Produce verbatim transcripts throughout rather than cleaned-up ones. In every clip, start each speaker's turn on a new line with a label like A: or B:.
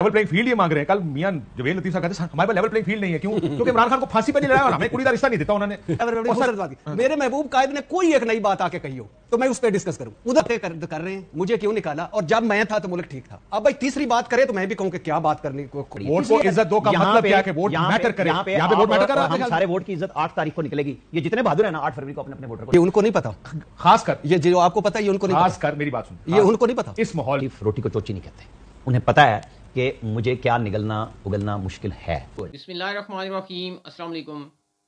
A: Level playing field ये मांग रहे हैं। कल मियां जवेद लतीफ साहब कहते हैं हमारे पास लेवल प्लेइंग फील्ड नहीं है, क्यों? क्योंकि इमरान खान को फांसी पे नहीं लगाया और हमें कुड़ी का रिश्ता नहीं देता उन्होंने।
B: मेरे महबूब कायद ने कोई एक नई बात आके कही हो तो मैं उस पर डिस्कस करूं, उधर कर, कर रहे हैं मुझे क्यों निकाला, और जब मैं था तो मुल्क ठीक था। अब भाई तीसरी बात करे तो मैं भी कहूं कि क्या बात करनी।
A: वोट को इज्जत दो का मतलब क्या है कि वोट मैटर करे। यहाँ पे वोट मैटर कर रहा है।
C: सारे वोट की इज्जत आठ तारीख को निकलेगी। ये जितने बहादुर है ना आठ फरवरी को अपने अपने वोटर को,
B: ये उनको नहीं पता,
A: खास कर
B: ये जो आपको पता है ये उनको नहीं
A: खास कर मेरी बात सुन,
B: ये उनको नहीं पता।
A: इस माहौल
C: रोटी को चोची नहीं कहते, उन्हें पता है कि मुझे क्या निगलना उगलना मुश्किल है।
D: बिस्मिल्लाहिर्रहमानिर्रहीम, अस्सलाम वालेकुम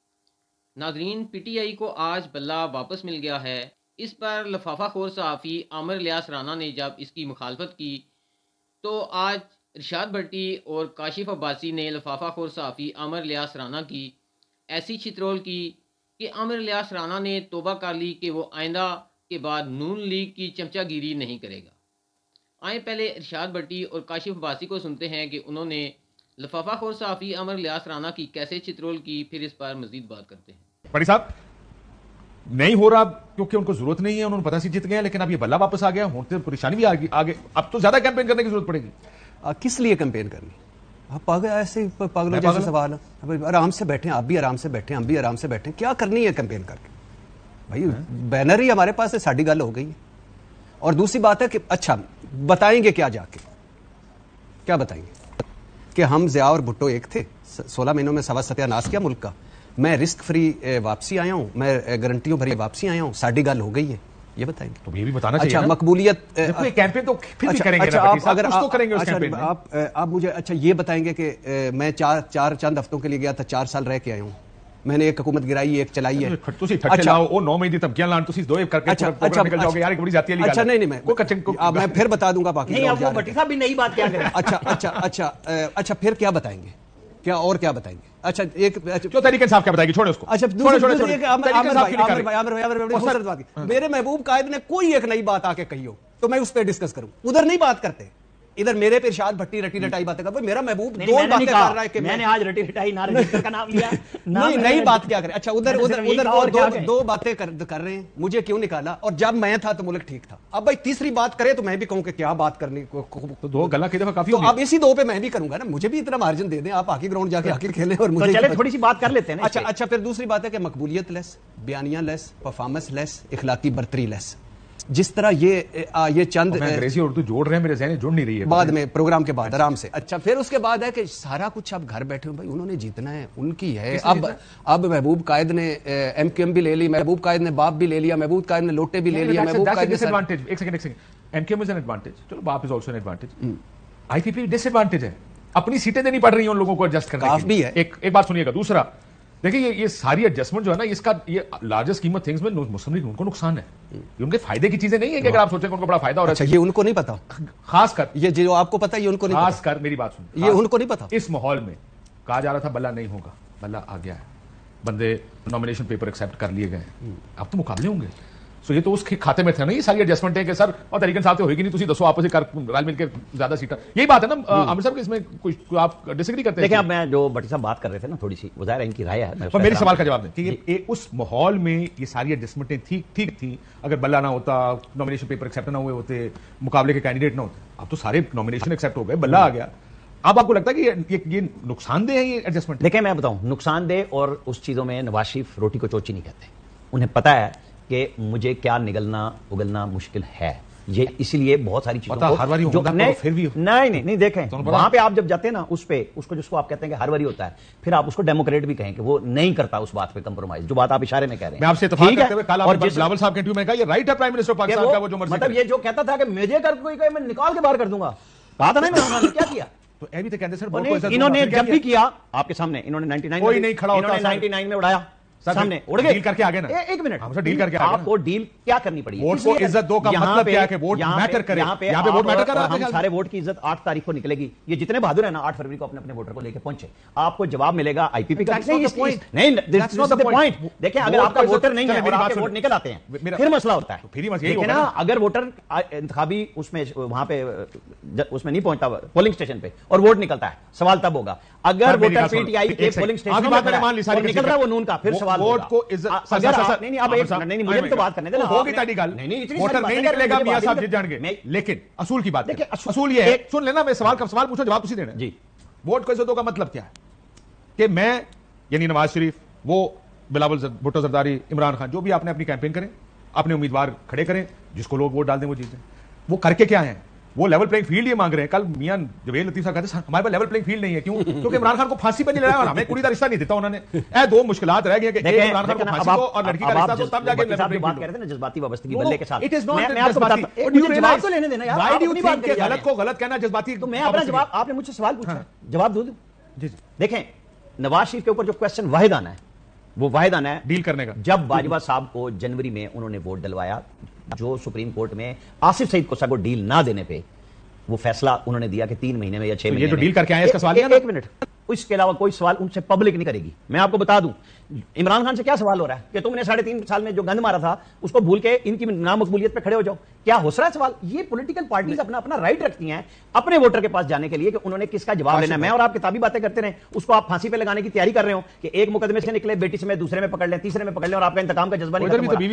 D: नाज़रीन। पीटीआई को आज बल्ला वापस मिल गया है। इस पर लफाफा खोर सहाफ़ी आमिर इलियास राना ने जब इसकी मुखालफत की तो आज इरशाद भट्टी और काशिफ अब्बासी ने लफाफा खोर सहाफ़ी आमिर इलियास राना की ऐसी छितरोल की कि आमिर इलियास राना ने तौबा कर ली कि वो आइंदा के बाद नून लीग की चमचागिरी नहीं करेगा। आए पहले इरशाद भट्टी और काशिफ अब्बासी को सुनते हैं कि उन्होंने लफाफा खोर सहाफ़ी आमिर इलियास राना की कैसे छितरोल की, फिर इस पर मजीद बात करते हैं।
A: बड़ी साहब नहीं हो रहा क्योंकि उनको जरूरत नहीं है, उन्होंने पता सी जीत गए, लेकिन अब ये बल्ला वापस आ गया, होते परेशानी भी आगे आगे अब तो ज्यादा कैंपेन करने की जरूरत पड़ेगी।
B: आ, किस लिए कैंपेन करनी? आप पागल ऐसे पागलों जैसे सवाल है। आराम से बैठे, आप भी आराम से बैठे, हम भी आराम से बैठे, क्या करनी है कैंपेन करके? भाई बैनर ही हमारे पास है, साड़ी गल हो गई है। और दूसरी बात है कि अच्छा बताएंगे क्या, जाके क्या बताएंगे कि हम ज़िया और भुट्टो एक थे, सोलह महीनों में सवा सत्यानाश किया मुल्क का, मैं रिस्क फ्री वापसी आया हूं, मैं गारंटियों भरी वापसी आया हूं, साड़ी गल हो गई है, ये बताएंगे।
A: तो ये भी बताना चाहिए।
B: अच्छा मकबूलियत
A: कैंपेन तो फिर भी
B: अच्छा,
A: करेंगे
B: अच्छा,
A: ना,
B: आप अगर
A: आप,
B: आप,
A: करेंगे उस
B: अच्छा,
A: कैंपेन में।
B: आप, आप मुझे अच्छा ये बताएंगे कि मैं चार चार चंद हफ्तों के लिए गया था, चार साल रह के आया हूँ, मैंने एक हुकूमत गिराई एक चलाई है।
A: अच्छा वो नौ महीने तक क्या लान तुसी दो करके
B: अच्छा
A: अच्छा निकल जाओगे यार, एक बड़ी जाती है।
B: अच्छा नहीं नहीं मैं
A: वो कच्चे
B: मैं फिर बता दूंगा बाकी।
C: नहीं आप वो भट्टी साहब भी नई बात क्या करें।
B: अच्छा अच्छा अच्छा अच्छा फिर क्या बताएंगे, क्या और क्या बताएंगे? अच्छा एक
A: जो तरीके साहब क्या बताएगी, छोड़ो उसको।
B: अच्छा मेरे महबूब कायद ने कोई एक नई बात आके कही हो तो मैं उस पर डिस्कस करूं, उधर नहीं बात करते। इधर मेरे पे इरशाद भट्टी रटी रटाई बातें कर, मेरा महबूब दो बातें कर रहा है कि
C: मैंने आज रटी रटाई ना रजिस्टर का नाम लिया।
B: नहीं नई बात क्या करे? अच्छा उधर उधर उधर और दो दो बातें कर कर रहे हैं, मुझे क्यों निकाला, और जब मैं था तो मुल्क ठीक था। अब भाई तीसरी बात करे तो मैं भी कहूं कि क्या बात करनी,
A: तो दो गला की दफा काफी।
B: तो अब इसी दो पे मैं भी करूंगा ना, मुझे भी इतना मार्जिन दे दें, आप हॉकी ग्राउंड जाके हॉकी खेलें और मुझे
C: चले थोड़ी सी बात कर लेते हैं।
B: अच्छा अच्छा फिर दूसरी बात है कि मकबूलियत लेस, बयानिया लेस, परफॉर्मेंस लेस, इखलाकी बर्तरी लेस। जिस तरह ये आ, ये चंद
A: अंग्रेजी उर्दू जोड़ रहे हैं, मेरे ज़हन जुड़ नहीं रही है
B: बाद में प्रोग्राम के बाद आराम से। अच्छा फिर उसके बाद है कि सारा कुछ अब घर बैठे हो, भाई उन्होंने जीतना है, उनकी है। अब अब महबूब कायद ने एम क्यू एम भी ले ली, महबूब कायद ने बाप भी ले लिया, महबूब कायद ने लोटे भी ले लिया, महबूब कायद
A: डिसएडवांटेज। एक सेकंड एक second M Q M is an advantage, चलो BAP is also an advantage, IPP disadvantage है, अपनी सीटें देनी पड़ रही हैं उन लोगों को एडजस्ट करने के लिए। एक एक बात सुनिएगा। दूसरा देखिए ये ये सारी एडजस्टमेंट जो है ना, इसका ये लार्जेस्ट कीमत थिंग्स में मुस्लिम लीग उनको नुकसान है, ये उनके फायदे की चीजें नहीं है कि अगर आप सोचें उनको बड़ा फायदा हो रहा है।
B: अच्छा ये उनको नहीं पता,
A: खास कर
B: ये जो आपको पता है ये उनको नहीं पता।
A: खास कर मेरी बात सुन,
B: ये उनको नहीं पता।
A: इस माहौल में कहा जा रहा था बल्ला नहीं होगा, बल्ला आ गया है, बंदे नॉमिनेशन पेपर एक्सेप्ट कर लिए गए, अब तो मुकाबले होंगे। सो ये तो उसके खाते में था ना, ये सारी एडजस्टमेंट है कि सर और तरीके साथ होगी नहीं, तुसी दसो आपस में रल मिल के ज्यादा सीटा, यही बात है ना आमिर साहब कि इसमें कुछ आप डिसएग्री करते हैं?
C: देखिए अब मैं जो भट्टी साहब बात कर रहे थे ना, थोड़ी सी वो ज़ाहिर है इनकी राय है,
A: पर मेरी सवाल का जवाब दें कि ये, ये उस माहौल में ये सारी एडजस्टमेंटें ठीक ठीक थी। अगर बल्ला ना होता, नॉमिनेशन पेपर एक्सेप्ट ना हुए होते, मुकाबले के कैंडिडेट ना होते, अब तो सारे नॉमिनेशन एक्सेप्ट हो गए, बल्ला आ गया। अब आपको लगता है कि ये, ये नुकसानदेह है ये एडजस्टमेंट?
C: देखिए मैं बताऊं, नुकसानदेह और उस चीज़ों में नवाज शरीफ रोटी को चोची नहीं कहते। उन्हें पता है कि मुझे क्या निगलना उगलना मुश्किल है, ये इसलिए बहुत सारी चीजों को
A: हर बारी
C: जो
A: नहीं, फिर भी
C: नहीं नहीं नहीं देखें वहां पे आप जब जाते हैं ना उस पे उसको जिसको आप कहते हैं कि हर बारी होता है, फिर आप उसको डेमोक्रेट भी कहें कि वो नहीं करता उस बात पे कंप्रोमाइज, जो बात आप इशारे में कह रहे हैं।
A: मैं आपसे इत्तेफाक करते हुए कल आपने बिलावल साहब के इंटरव्यू में कहा ये राइट है प्राइम मिनिस्टर पाकिस्तान का, वो जो मर्जी
C: मतलब ये जो कहता था कि मुझे कर कोई कहे मैं निकाल के बाहर कर दूंगा, कहा था ना मैंने, क्या किया?
A: तो ए भी तो कहते सर
C: इन्होंने जब भी किया आपके सामने, इन्होंने नाइनटी नाइन
A: कोई नहीं खड़ा होता,
C: नाइनटी नाइन में उड़ाया सामने उड़ गए,
A: डील करके आगे ना।
C: ए, एक मिनट
A: हमसे डील करके आगे
C: आपको डील क्या करनी पड़ी?
A: वोट को इज्जत दो का मतलब क्या है कि वोट मैटर करे।
C: यहाँ पे
A: यहाँ पे वोट मैटर कर रहा है,
C: हम सारे वोट की इज्जत आठ तारीख को निकलेगी। ये जितने बहादुर है ना आठ फरवरी को अपने अपने वोटर को लेकर पहुंचे, आपको जवाब मिलेगा आईपीपी का। नहीं दैट्स नॉट द पॉइंट। देखिए अगर आपका वोटर नहीं है और आपके वोट निकल आते हैं फिर मसला होता है,
A: फिर मसला यही होगा
C: ना। अगर वोटर इंतखाबी उसमें वहां पे उसमें नहीं पहुंचता पोलिंग स्टेशन पे और वोट निकलता है, सवाल तब होगा। अगर वोटर पीटीआई के पोलिंग स्टेशन में निकल रहा है वो नून का, फिर سوال
A: ووٹ کو عزت
C: نہیں نہیں آپ ایک نہیں نہیں مجھے تو بات کرنے دینا
A: ہوگی تاڑی گل ووٹر نہیں نکلے گا میاں صاحب جیت جان گے لیکن اصول کی بات ہے اصول یہ ہے سن لینا میں سوال کا سوال پوچھا جواب اسی دینا جی ووٹ کو عزتوں کا مطلب کیا ہے کہ میں یعنی نواز شریف وہ بلاول بھٹو زرداری عمران خان جو بھی آپ نے اپنی کیمپین کریں اپنے امیدوار کھڑے کریں جس کو لوگ ووٹ ڈال دیں وہ جیت جائیں وہ کر کے کیا ہیں وہ لیول پلینگ فیلڈ یہ مانگ رہے ہیں کل میاں جویل لطیف صاحب کہتے ہیں ہمارے پاس لیول پلینگ فیلڈ نہیں ہے کیوں کیونکہ عمران خان کو پھانسی پہ نہیں لڑایا اور ہمیں کوئی رشتہ نہیں دیتا انہوں نے اے دو مشکلات رہ گئی کہ ایک عمران خان کو پھانسی کو اور لڑکی کا رشتہ تو تب جا کے لیول پلینگ
C: بات کر رہے تھے نا جذباتی وابستگی بلے کے ساتھ
A: اٹ از ناٹ میں آپ کو بتاتا ہوں جواب تو لینے دینا یار وائی ڈو یو تھنک کہ غلط کو غلط کہنا جذباتی
C: تو میں اپنا جواب آپ نے مجھ سے سوال پوچھا جواب دو دوں جی دیکھیں نواز شریف کے اوپر جو کوسچن واحد آنا ہے وہ واحد آنا ہے
A: ڈیل کرنے کا جب
C: باجوہ صاحب کو جنوری میں انہوں نے ووٹ ڈلوایا جو سپریم کورٹ میں آصف سعید کوسہ کو ڈیل نہ دینے پہ وہ فیصلہ انہوں نے دیا کہ تین مہینے میں یا چھ مہینے میں
A: یہ جو ڈیل کر کے آئے اس کا سوال
C: ایک منٹ اس کے علاوہ کوئی سوال ان سے پبلک نہیں کرے گی میں آپ کو بتا دوں عمران خان سے کیا سوال ہو رہا ہے کہ تم نے ساڑھے تین سال میں جو گند مارا تھا اس کو بھول کے ان کی نامقبولیت پہ کھڑے ہو جاؤ کیا ہو رہا ہے سوال یہ پولیٹیکل پارٹیز اپنا اپنا رائٹ رکھتی ہیں اپنے ووٹر کے پاس جانے کے لیے کہ انہوں نے کس کا جواب لینا ہے میں اور آپ کتابی باتیں کرتے رہے اس کو آپ پھانسی پہ لگانے کی تیاری کر رہے ہو کہ ایک مقدمے سے نکلے بیٹی سمیت دوسرے میں پکڑ لیں تیسرے میں پکڑ لیں اور آپ کا انتقام کا جذبہ نہیں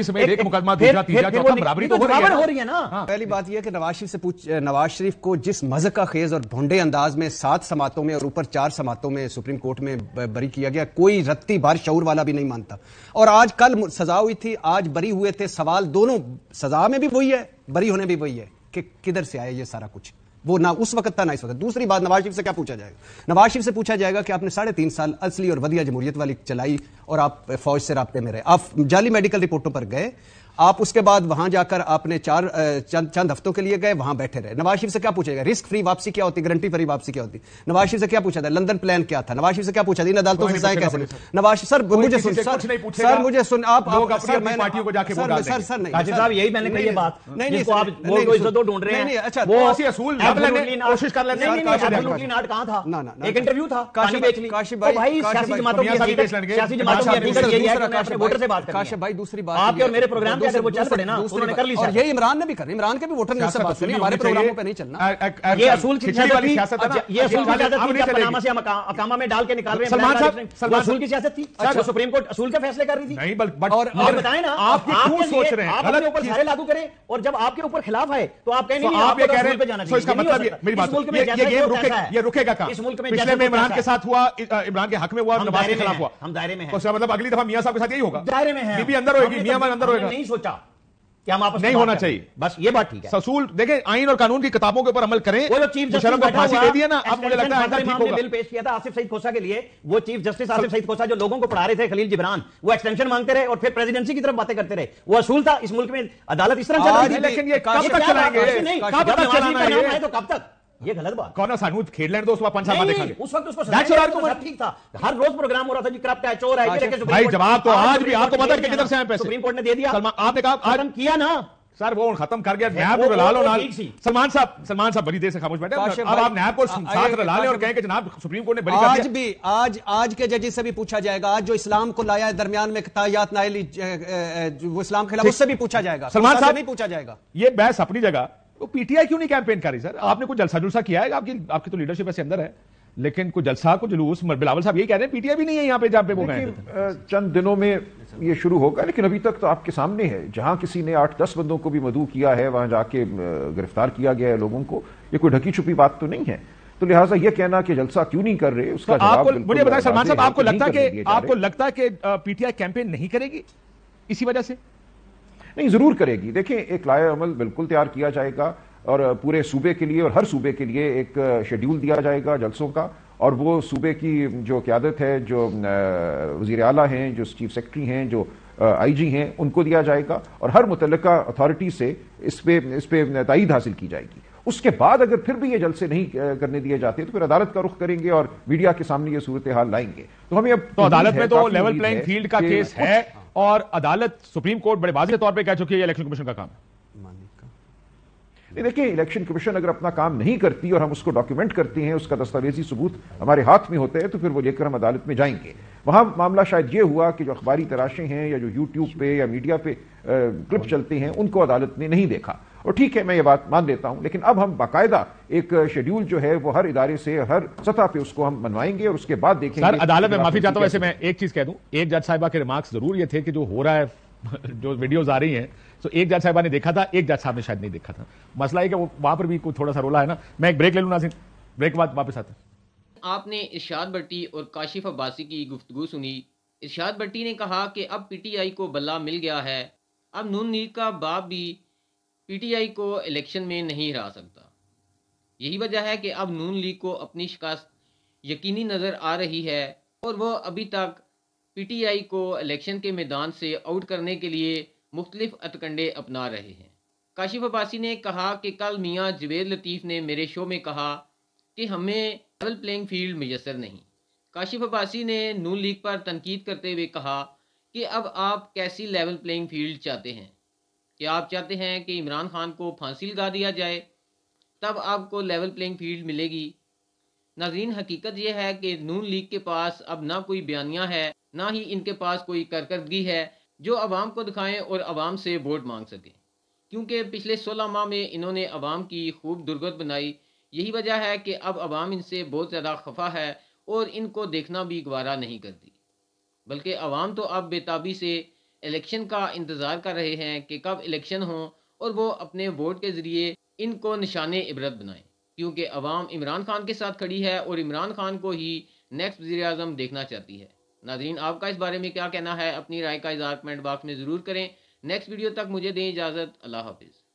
C: ہو رہی ہے نا
B: پہلی بات یہ کہ نواز شریف سے پوچھ نواز شریف کو جس مذہق خیز اور بھونڈے انداز میں سات سماعتوں میں اور اوپر چار سماعتوں میں سپریم کورٹ میں بری کیا گیا کوئی رتی بھر شعور والا بھی نہیں مانتا اور آج کل سزا ہوئی تھی آج بری ہوئے تھے سوال دونوں سزا میں بھی وہی ہے بری ہونے بھی وہی ہے کہ کدھر سے آئے یہ سارا کچھ وہ نہ اس وقت تھا نہ اس وقت دوسری بات نواز شریف سے کیا پوچھا جائے گا نواز شریف سے پوچھا جائے گا کہ آپ نے ساڑھے تین سال اصلی اور ودیع جمہوریت والی چلائی اور آپ فوج سے رابطے میں رہے آپ جعلی میڈیکل رپورٹوں پر گئے آپ اس کے بعد وہاں جا کر آپ نے چار چند چند ہفتوں کے لیے گئے وہاں بیٹھے رہے نواز شریف سے کیا پوچھے گا رسک فری واپسی کیا ہوتی گارنٹی فری واپسی کیا ہوتی نواز شریف سے کیا پوچھا تھا لندن پلان کیا تھا نواز شریف سے کیا پوچھا تھا ان عدالتوں سے سائے کیسے نواز سر مجھے سن سر مجھے سن آپ
A: اپنی پارٹیوں کو جا کے ووٹ ڈالتے ہیں
B: سر نہیں
C: قاضی صاحب یہی میں نے کہی یہ بات
B: نہیں نہیں
C: آپ ووٹ کو عزت ڈھونڈ رہے ہیں
B: اچھا
C: وہ
A: اسی اصول کوشش کر لیتے ہیں
C: ایبسولوٹلی ناٹ کہاں تھا ایک انٹرویو تھا کاشف بیچ لی
B: کاشف
C: بھائی سیاسی جماعتوں کی سیاسی جماعتوں کی حقیقت یہی ہے کہ اپنے ووٹر سے بات کریں
B: کاشف بھائی دوسری بات
C: آپ کے اور میرے پروگرام کے اگر وہ چل پڑے نا انہوں نے کر لی
B: اور یہی عمران نے بھی کر عمران کے بھی ووٹر نے اس سے بات کرنی ہمارے پروگراموں پہ نہیں چلنا
C: یہ اصول کی سیاست تھی یہ اصول کی سیاست تھی جب پاناما سے اقامہ میں ڈال کے نکال رہے ہیں
A: سلمان صاحب سلمان
C: اصول کی سیاست تھی وہ سپریم کورٹ اصول کے فیصلے کر رہی تھی
A: نہیں بلکہ
C: اور بتائیں نا آپ کیوں سوچ رہے ہیں آپ اپنے اوپر سارے لاگو کریں اور جب آپ کے اوپر خلاف آئے تو آپ کہیں نہیں آپ یہ کہہ رہے ہیں تو اس کا مطلب میری بات
A: یہ رکے گا کہاں
C: اس ملک میں
A: پچھلے میں عمران کے ساتھ ہوا عمران کے حق میں ہوا نواز کے خلاف ہوا
C: ہم دائرے میں ہیں
A: اس کا مطلب اگلی دفعہ میاں صاحب کے ساتھ یہی ہوگا
C: دائرے میں ہیں
A: بی بی اندر ہوئے گی میاں اندر ہوئے گا
C: نہیں سوچا کہ ہم آپس
A: نہیں ہونا چاہیے
C: بس یہ بات ٹھیک ہے
A: اصول دیکھیں آئین اور قانون کی کتابوں کے اوپر عمل کریں
C: وہ جو چیف جسٹس
A: کو پھانسی دے دیا نا اب مجھے لگتا ہے آئندہ ٹھیک ہوگا
C: بل پیش کیا تھا آصف سعید کھوسہ کے لیے وہ چیف جسٹس آصف سعید کھوسہ جو لوگوں کو پڑھا رہے تھے خلیل جبران وہ ایکسٹینشن مانگتے رہے اور پھر پریزیڈنسی کی طرف باتیں کرتے رہے وہ اصول تھا اس ملک میں عدالت اس طرح چل رہی تھی
A: لیکن یہ کب تک چلائیں گے
C: کب تک چلانا ہے تو کب تک یہ غلط بات
A: کون سانو کھیل لینے دو اس پانچ سال بعد دیکھا گے
C: اس وقت اس کو سزا ٹھیک تھا ہر روز پروگرام ہو رہا تھا جی کرپٹ ہے چور ہے
A: بھائی جواب تو آج بھی آپ کو پتہ ہے کہ کدھر سے آئے پیسے
C: سپریم کورٹ نے دے دیا
A: آپ نے کہا
C: ختم کیا نا
A: سر وہ ختم کر گیا نیب کو رلا لو نال سلمان صاحب سلمان صاحب بڑی دیر سے خاموش بیٹھے اب آپ نیب کو ساتھ رلا لیں اور کہیں کہ جناب سپریم کورٹ نے بری کر دیا
B: آج بھی آج آج کے ججز سے بھی پوچھا جائے گا آج جو اسلام کو لایا ہے درمیان میں تایات نائلی وہ اسلام کے خلاف اس سے بھی پوچھا جائے گا
A: سلمان صاحب
B: نہیں پوچھا جائے گا
A: یہ بحث اپنی جگہ وہ پی ٹی آئی کیوں نہیں کیمپین کر رہی سر آپ نے کوئی جلسہ جلسہ کیا ہے آپ کی آپ کی تو لیڈرشپ ایسے اندر ہے لیکن کوئی جلسہ کو جلوس بلاول صاحب یہی کہہ رہے ہیں پی ٹی آئی بھی نہیں ہے یہاں پہ جہاں پہ وہ گئے
E: چند دنوں میں یہ شروع ہوگا لیکن ابھی تک تو آپ کے سامنے ہے جہاں کسی نے آٹھ دس بندوں کو بھی مدعو کیا ہے وہاں جا کے گرفتار کیا گیا ہے لوگوں کو یہ کوئی ڈھکی چھپی بات تو نہیں ہے تو لہٰذا یہ کہنا کہ جلسہ کیوں نہیں کر رہے اس کا جواب
A: مجھے بتائیں سلمان صاحب آپ کو لگتا کہ آپ کو لگتا کہ پی ٹی آئی کیمپین نہیں کرے گی اسی وجہ سے
E: نہیں ضرور کرے گی دیکھیں ایک لائحہ عمل بالکل تیار کیا جائے گا اور پورے صوبے کے لیے اور ہر صوبے کے لیے ایک شیڈیول دیا جائے گا جلسوں کا اور وہ صوبے کی جو قیادت ہے جو وزیر اعلیٰ ہیں جو چیف سیکرٹری ہیں جو آئی جی ہیں ان کو دیا جائے گا اور ہر متعلقہ اتھارٹی سے اس پہ اس پہ تائید حاصل کی جائے گی اس کے بعد اگر پھر بھی یہ جلسے نہیں کرنے دیے جاتے تو پھر عدالت کا رخ کریں گے اور میڈیا کے سامنے یہ صورتحال لائیں گے تو ہمیں اب
A: تو عدالت میں تو لیول پلینگ فیلڈ کا کیس ہے اور عدالت سپریم کورٹ بڑے واضح طور پہ کہہ چکی ہے یہ الیکشن کمیشن کا کام ہے
E: دیکھیں الیکشن کمیشن اگر اپنا کام نہیں کرتی اور ہم اس کو ڈاکیومنٹ کرتے ہیں اس کا دستاویزی ثبوت ہمارے ہاتھ میں ہوتا ہے تو پھر وہ لے کر ہم عدالت میں جائیں گے وہاں معاملہ شاید یہ ہوا کہ جو اخباری تراشیں ہیں یا جو یوٹیوب پہ یا میڈیا پہ کلپ چلتے ہیں ان کو عدالت نے نہیں دیکھا اور ٹھیک ہے میں یہ بات مان لیتا ہوں، لیکن اب ہم باقاعدہ ایک شیڈیول جو ہے وہ ہر ادارے سے ہر سطح پہ اس کو ہم منوائیں گے اور اس کے بعد دیکھیں گے.
A: سر عدالت میں معافی چاہتا ہوں، ویسے میں ایک چیز کہہ دوں، ایک جج صاحبہ کے ریمارکس ضرور یہ تھے کہ جو ہو رہا ہے جو ویڈیوز آ رہی ہیں تو ایک جج صاحبہ نے دیکھا تھا، ایک جج صاحب نے شاید نہیں دیکھا تھا. مسئلہ ہے کہ وہاں پر بھی کوئی تھوڑا سا رولا ہے نا. میں ایک بریک لے لوں ناظرین، بریک کے بعد واپس آتے ہیں.
D: آپ نے ارشاد بٹی اور کاشف عباسی کی گفتگو سنی. ارشاد بٹی نے کہا کہ اب پی ٹی آئی کو بلہ مل گیا ہے، اب نون لیگ کا باپ بھی پی ٹی آئی کو الیکشن میں نہیں ہرا سکتا. یہی وجہ ہے کہ اب نون لیگ کو اپنی شکست یقینی نظر آ رہی ہے اور وہ ابھی تک پی ٹی آئی کو الیکشن کے میدان سے آؤٹ کرنے کے لیے مختلف ہتھکنڈے اپنا رہے ہیں. کاشف عباسی نے کہا کہ کل میاں جوید لطیف نے میرے شو میں کہا کہ ہمیں لیول پلینگ فیلڈ میسر نہیں. کاشف عباسی نے نون لیگ پر تنقید کرتے ہوئے کہا کہ اب آپ کیسی لیول پلینگ فیلڈ چاہتے ہیں؟ کہ آپ چاہتے ہیں کہ عمران خان کو پھانسی لگا دیا جائے تب آپ کو لیول پلینگ فیلڈ ملے گی؟ ناظرین، حقیقت یہ ہے کہ نون لیگ کے پاس اب نہ کوئی بیانیہ ہے، نہ ہی ان کے پاس کوئی کارکردگی ہے جو عوام کو دکھائیں اور عوام سے ووٹ مانگ سکیں، کیونکہ پچھلے سولہ ماہ میں انہوں نے عوام کی خوب درگت بنائی. یہی وجہ ہے کہ اب عوام ان سے بہت زیادہ خفا ہے اور ان کو دیکھنا بھی گوارا نہیں کرتی، بلکہ عوام تو اب بے تابی سے الیکشن کا انتظار کر رہے ہیں کہ کب الیکشن ہوں اور وہ اپنے ووٹ کے ذریعے ان کو نشان عبرت بنائیں، کیونکہ عوام عمران خان کے ساتھ کھڑی ہے اور عمران خان کو ہی نیکسٹ وزیر اعظم دیکھنا چاہتی ہے. ناظرین، آپ کا اس بارے میں کیا کہنا ہے؟ اپنی رائے کا اظہار کمنٹ باکس میں ضرور کریں. نیکسٹ ویڈیو تک مجھے دیں اجازت. اللہ حافظ.